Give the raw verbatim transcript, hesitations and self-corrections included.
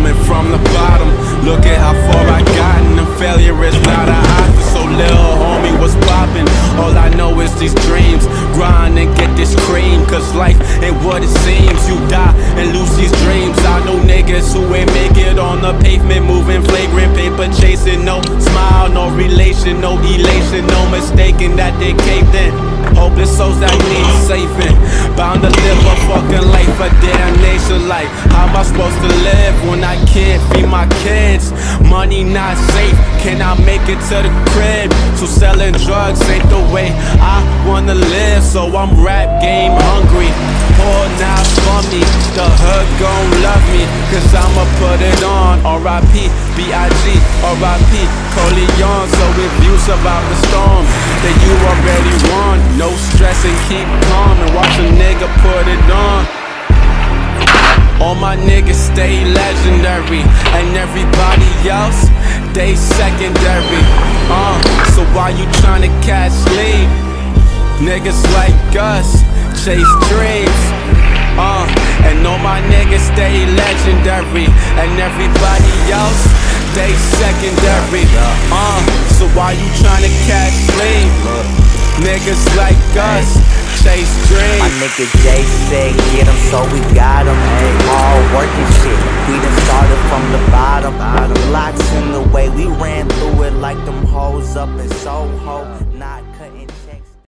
coming from the bottom. Look at how far I gotten, and failure is not an option. So little homie, what's poppin'? All I know is these dreams, grind and get this cream. Cause life ain't what it seems, you die and lose these dreams. I know niggas who ain't make it on the pavement, moving flagrant, paper chasing. No smile, no relation, no elation, no mistaking that they caved in. Hopeless souls that need saving, bound to live a fucking life, a damnation life. How am I supposed to live when I can't feed my kids? Money not safe, can I make it to the crib? So selling drugs ain't the way I wanna live. So I'm rap game hungry, pour now for me. The hood gon' love me, cause I'ma put it on. R I P, B I G, R I P, Corleone. So if you survive the storm, then you already won. No stress and keep calm and watch a nigga put it on. All my niggas stay legendary, and everybody else, they secondary. Uh, so why you tryna catch lead? Niggas like us chase dreams. Uh, and all my niggas stay legendary, and everybody else, they secondary. Uh, so why you tryna catch lead? Niggas like us chase dreams. My nigga Jay said, get him, so we got him. All working shit, we done started from the bottom. Locks in the way, we ran through it like them hoes up in Soho. Not